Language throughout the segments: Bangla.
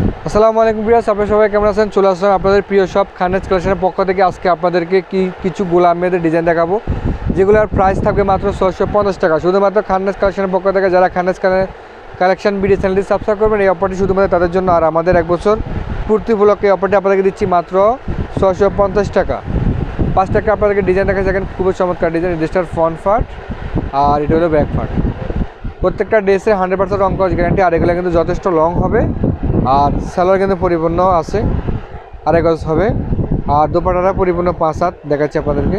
আসসালামু আলাইকুম ভিউয়ার্স, আপনারা সবাই কেমন আছেন? চলে আসলাম আপনাদের প্রিয় শপ খাননেজ কালেকশনের পক্ষ থেকে। আজকে আপনাদেরকে কিছু গোলাম মেয়েদের ডিজাইন দেখাবো, যেগুলোর প্রাইস থাকবে মাত্র 650 টাকা। শুধুমাত্র খাননেজ কালেকশনের পক্ষ থেকে যারা খাননেজ কালেকশন ভিডিও চ্যানেলটি সাবস্ক্রাইব করবেন, এই অফারটি শুধুমাত্র তাদের জন্য। আর আমাদের 1 বছর পূর্তি উপলক্ষে এই অফারটি আপনাদেরকে দিচ্ছি মাত্র 650 টাকা। 5 টাকা আপনাদেরকে ডিজাইন দেখা যাবেন, খুবই চমৎকার ডিজাইন। ড্রেসটার ফ্রন্ট পার্ট আর এটা হলো ব্যাক পার্ট। প্রত্যেকটা ড্রেসে 100% রং কস গ্যারান্টি, আর এগুলো কিন্তু যথেষ্ট লং হবে। আর সালোয়ার কিন্তু পরিপূর্ণ আছে, আড়াই গজ হবে। আর দোপাট্টাটা পরিপূর্ণ 5 হাত দেখাচ্ছি আপনাদেরকে।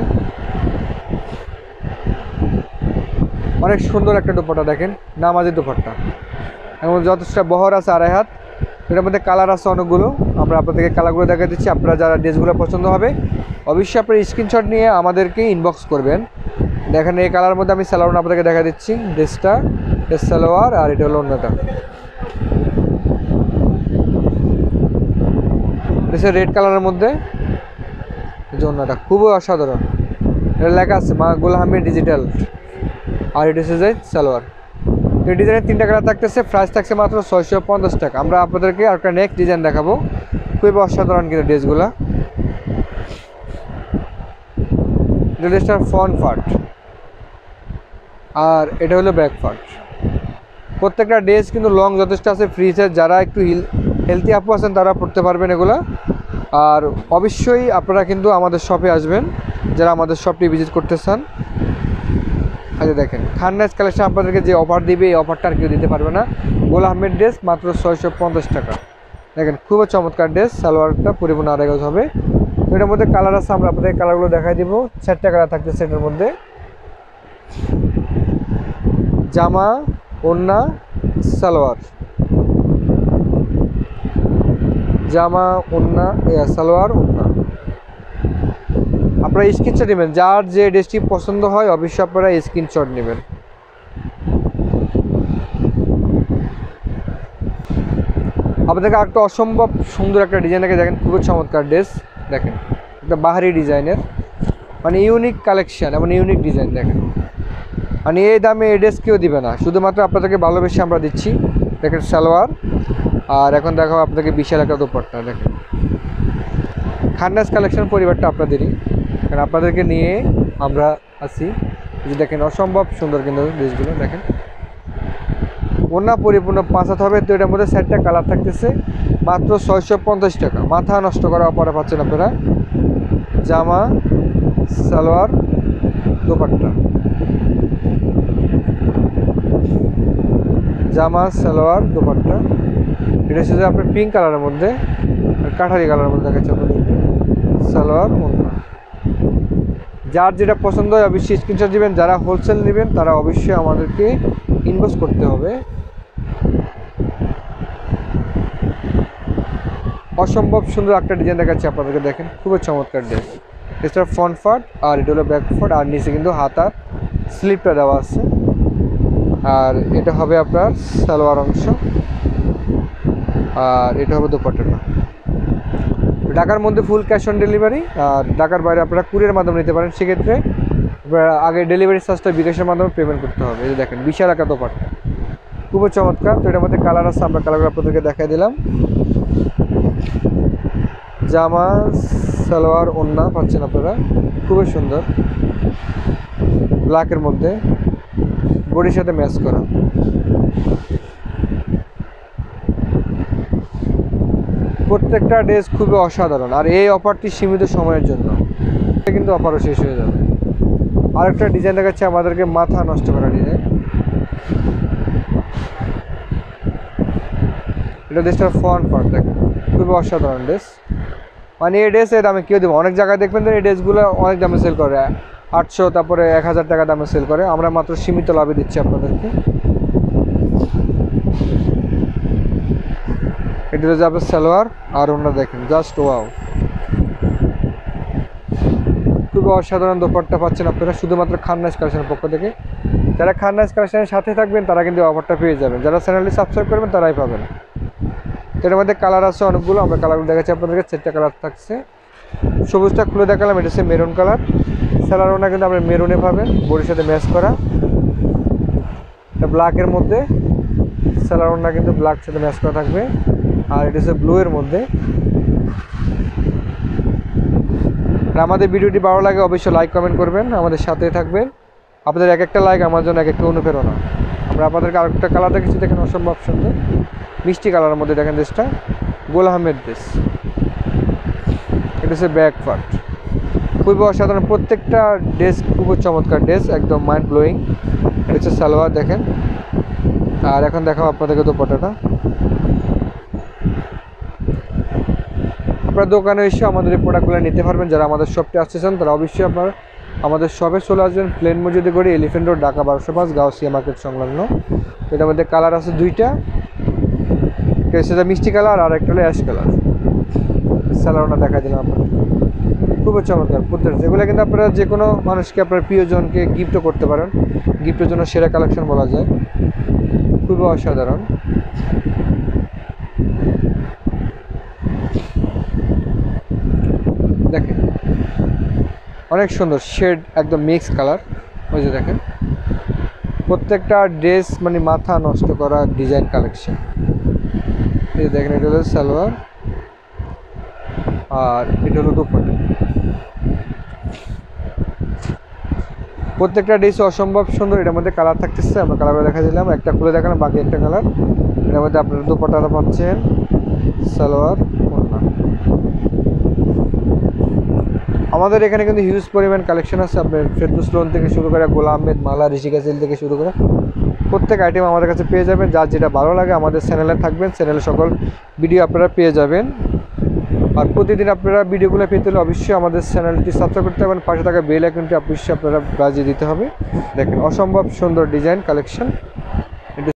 অনেক সুন্দর একটা দোপাট্টা, দেখেন নামাজি দোপাট্টা, এবং যথেষ্ট বহর আছে, আড়াই হাত। এটার মধ্যে কালার আছে অনেকগুলো, আমরা আপনাদেরকে কালারগুলো দেখা দিচ্ছি। আপনারা যারা ড্রেসগুলো পছন্দ হবে অবশ্যই আপনার স্ক্রিনশট নিয়ে আমাদেরকে ইনবক্স করবেন। দেখেন এই কালারের মধ্যে আমি সালোয়ার আপনাদেরকে দেখা দিচ্ছি। ড্রেসটা সালোয়ার, আর এটা হলো অন্যটা। ড্রেসের রেড কালারের মধ্যে অন্যটা খুবই অসাধারণ। এটা লেখা আছে মা গোলামি ডিজিটাল, আর এটা হচ্ছে সালোয়ার। এই ডিজাইনের 3টা কালার থাকতেছে, প্রাইস থাকছে মাত্র 650 টাকা। আমরা আপনাদেরকে একটা নেক্সট ডিজাইন দেখাবো, খুবই অসাধারণ কিন্তু ড্রেসগুলা। ড্রেসটার ফ্রন্ট পার্ট আর এটা হলো ব্যাক পার্ট। প্রত্যেকটা ড্রেস কিন্তু লং যথেষ্ট আছে, ফ্রিজের যারা একটু হেলদি আপু আছেন তারা পড়তে পারবেন এগুলা। আর অবশ্যই আপনারা কিন্তু আমাদের শপে আসবেন যারা আমাদের শপটি ভিজিট করতে চান। আচ্ছা দেখেন, খাননেজ কালেকশন আপনাদেরকে যে অফার দিবে এই অফারটা আর কেউ দিতে পারবে না। গোল আহমেদ ড্রেস মাত্র 650 টাকা। দেখেন খুবই চমৎকার ড্রেস, সালোয়ারটা পরিপূর্ণ আড়াই গজ হবে। এটার মধ্যে কালার আছে, আমরা আপনাদের কালারগুলো দেখাই দিব। 4টা কালার থাকতেছে এটার মধ্যে। জামা, ওড়না, সালোয়ার, জামা, ওড়না, সালোয়ার, ওড়না। আপনারা স্ক্রিনশট নেবেন, যার যে ড্রেসটি পছন্দ হয় অবশ্যই আপনারা স্ক্রিনশট নেবেন। আপনাদেরকে একটা অসম্ভব সুন্দর একটা ডিজাইন দেখে, দেখেন খুবই চমৎকার ড্রেস। দেখেন একটা বাহারি ডিজাইনের, মানে ইউনিক কালেকশান এবং ইউনিক ডিজাইন। দেখেন মানে এই দামে এই ড্রেস কেউ দিবে না, শুধুমাত্র আপনাদেরকে ভালোবেসে আমরা দিচ্ছি। দেখেন সালোয়ার, আর এখন দেখাবো আপনাদেরকে বিশাল একটা দোপাট্টা। দেখেন খাননেজ কালেকশন পরিবারটা আপনাদেরই, কারণ আপনাদেরকে নিয়ে আমরা আছি। যে দেখেন অসম্ভব সুন্দর কিন্তু ড্রেসগুলো। দেখেন ওড়না পরিপূর্ণ 5 হাত হবে। তো এটার মধ্যে 4টা কালার থাকতেছে, মাত্র 650 টাকা। মাথা নষ্ট করার পরে পাচ্ছেন আপনারা জামা, সালোয়ার, দোপাট্টা। জামা, সালোয়ার, দোপাট্টা। এটা হচ্ছে যে আপনার পিঙ্ক কালারের মধ্যে আর কাঠারি কালারের মধ্যে দেখাচ্ছে আপনাদের সালোয়ার, ওড়না। যার যেটা পছন্দ হয় অবশ্যই স্ক্রিনশট দিবেন। যারা হোলসেল নেবেন তারা অবশ্যই আমাদেরকে ইনভেস্ট করতে হবে। অসম্ভব সুন্দর একটা ডিজাইন দেখাচ্ছি আপনাদেরকে। দেখেন খুবই চমৎকার ড্রেস। ড্রেসটার ফ্রন্ট পার্ট আর এটা হলো ব্যাক পার্ট, আর নিচে কিন্তু হাতার স্লিপটা দেওয়া আছে। আর এটা হবে আপনার সালোয়ার অংশ, আর এটা হবে দোপাট্টাটা। ঢাকার মধ্যে ফুল ক্যাশ অন ডেলিভারি, আর ঢাকার বাইরে আপনারা কুরিয়ার মাধ্যমে নিতে পারেন। সেক্ষেত্রে আগে ডেলিভারি চার্জটা বিকাশের মাধ্যমে পেমেন্ট করতে হবে। এই যে দেখেন বিশাল একটা দোপাট্টা, খুবই চমৎকার। তো এটার মধ্যে কালার আছে, আমরা কালারগুলো আপনাদেরকে দেখাই দিলাম। জামা, সালোয়ার, ওড়না পাচ্ছেন আপনারা, খুবই সুন্দর ব্ল্যাকের মধ্যে, বডির সাথে ম্যাচ করা। প্রত্যেকটা ড্রেস খুবই অসাধারণ, আর এই অফারটি সীমিত সময়ের জন্য, কিন্তু অফারও শেষ হয়ে যাবে। আরেকটা ডিজাইন দেখাচ্ছে আমাদেরকে, মাথা নষ্ট করা ডিজাইন। এটা ড্রেসটার ফ্রন্ট পার্ট। দেখেন খুবই অসাধারণ ড্রেস, মানে এই ড্রেস এই দামে কেউ দেবো। অনেক জায়গায় দেখবেন এই ড্রেসগুলো অনেক দামে সেল করে, 800 তারপরে 1000 টাকা দামে সেল করে। আমরা মাত্র সীমিত লাভে দিচ্ছি আপনাদেরকে। এটা যাবে সালোয়ার আর ওড়না। দেখেন জাস্ট ওয়াও, খুবই অসাধারণ দোপাট্টা পাচ্ছেন আপনারা শুধুমাত্র খাননেজ কালেকশনের পক্ষ থেকে। যারা খাননেজ কালেকশনের সাথে থাকবেন তারা কিন্তু অফারটা পেয়ে যাবেন, যারা চ্যানেলটি সাবস্ক্রাইব করবেন তারাই পাবেন। এটার মধ্যে কালার আছে অনেকগুলো, আমরা কালারগুলো দেখাচ্ছি আপনাদেরকে। 4টা কালার থাকছে। সবুজটা খুলে দেখালাম, এটা হচ্ছে মেরুন কালার। সালোয়ার ওড়না কিন্তু আপনার মেরুনে পাবেন, বডির সাথে ম্যাচ করা। এটা ব্ল্যাকের মধ্যে, সালোয়ার ওড়না কিন্তু ব্ল্যাক সাথে ম্যাচ করা থাকবে। আর এটা হচ্ছে ব্লু এর মধ্যে। আর আমাদের ভিডিওটি ভালো লাগে অবশ্যই লাইক কমেন্ট করবেন, আমাদের সাথে থাকবেন। আপনাদের এক একটা লাইক আমার জন্য এক একটা অনুপ্রেরণা। আমরা আপনাদেরকে আরেকটা কালার দেখেছি, দেখেন অসম্ভব সুন্দর মিষ্টি কালারের মধ্যে। দেখেন ড্রেসটা গোল আহমেদ ড্রেস, এটা হচ্ছে ব্যাক পার্ট, খুবই অসাধারণ। প্রত্যেকটা ড্রেস খুবই চমৎকার ড্রেস, একদম মাইন্ড ব্লোয়িং। এটা হচ্ছে সালোয়ার দেখেন। আর এখন দেখাবো আপনাদেরকে দোপাট্টাটা। আপনারা দোকানে এসে আমাদের এই প্রোডাক্টগুলো নিতে পারবেন। যারা আমাদের শপে আসতেছেন তারা অবশ্যই আপনারা আমাদের শপে চলে আসবেন। প্লেন মসজিদে গড়ি, elephant road, Dhaka 1205, Gausia market সংলগ্ন। এটার মধ্যে কালার আছে দুইটা, সেটা মিষ্টি কালার আর একটা হলো অ্যাশ কালার। সালোয়ারটা দেখা দিলাম আপনাদের, খুবই চমৎকার প্রত্যেকটা। এগুলো কিন্তু আপনারা যে কোনো মানুষকে, আপনার প্রিয়জনকে গিফটও করতে পারেন। গিফটের জন্য সেরা কালেকশন বলা যায়, খুবই অসাধারণ। দেখেন অনেক সুন্দর শেড, একদম মিক্স কালার। ওই যে দেখেন প্রত্যেকটা ড্রেস মানে মাথা নষ্ট করা ডিজাইন কালেকশন। এই দেখেন এটা হলো সালোয়ার আর এটা হলো দুপাট্টা। প্রত্যেকটা ড্রেস অসম্ভব সুন্দর। এটার মধ্যে কালার থাকতেছে, আমরা কালারটা দেখা দিলাম, একটা খুলে দেখালাম, বাকি একটা কালার। এটার মধ্যে আপনারা দুপাট্টাটা পাচ্ছেন, সালোয়ার, ওড়না। আমাদের এখানে কিন্তু হিউজ পরিমাণ কালেকশন আছে। আপনার ফেরদৌস লোন থেকে শুরু করে গোলাম আহমেদ মালা, ঋষিকা সিল থেকে শুরু করে প্রত্যেক আইটেম আমাদের কাছে পেয়ে যাবেন। যার যেটা ভালো লাগে আমাদের চ্যানেলে থাকবেন, চ্যানেলে সকল ভিডিও আপনারা পেয়ে যাবেন। আর প্রতিদিন আপনারা ভিডিওগুলো পেতে হলে অবশ্যই আমাদের চ্যানেলটি সাবস্ক্রাইব করতে হবে, পাশে থাকা বেল আইকনটি অবশ্যই আপনারা বাজিয়ে দিতে হবে। দেখেন অসম্ভব সুন্দর ডিজাইন কালেকশন।